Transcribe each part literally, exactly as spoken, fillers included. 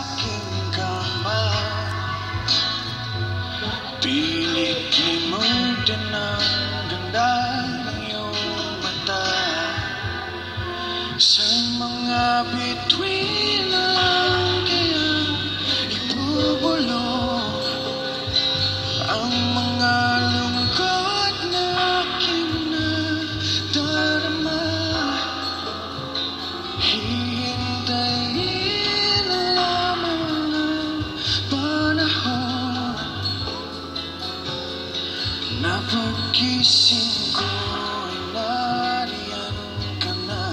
aking kamay. Pilit limutin ang ganda ng iyong mata. Sa mga bituin na lang kaya ibubulong ang mga lungkot na aking nadarama. Hihintayin lamang ang panahon na pagkising ko ay nariyan ka na.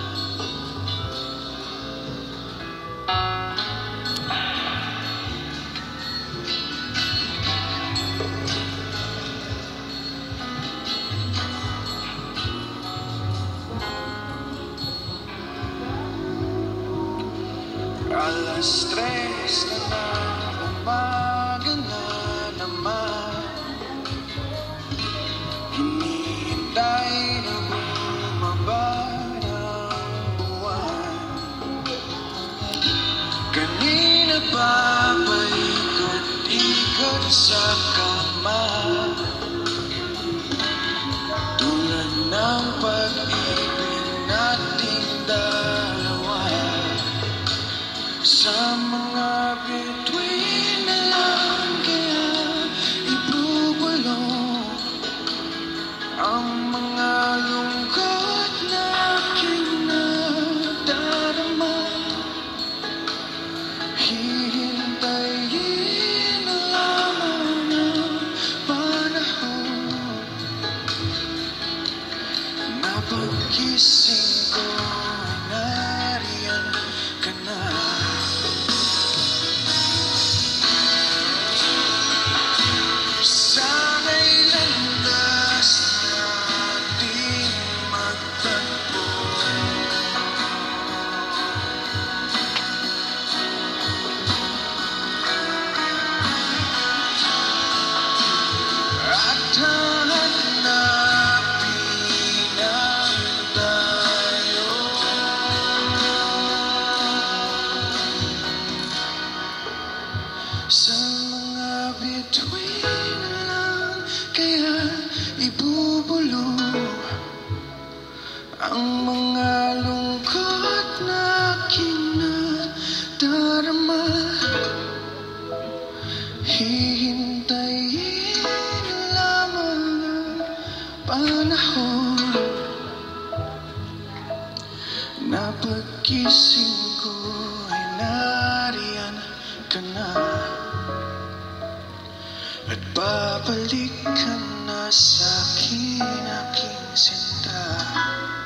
Alas tres na ng umaga na naman, hinihintay na bumaba ng buwan. Kanina pa paikot-ikot sa kama, tulad ng pag-ibig nating dalawa. Sa mga bituin na lang kaya ibubulong ang mga lungkot na aking nadarama. Hihintayin lamang ang panahon na pagkising ko ay nariyan ka na. Sana'y landas natin magtagpo, at hanapin ang tayo. Sa mga bituin na lang kaya ibubulong ang mga lungkot na aking nadarama. Hihintayin lamang ang panahon na pagkising ko ay nariyan ka na. At babalik ka na sa'kin, aking sinta.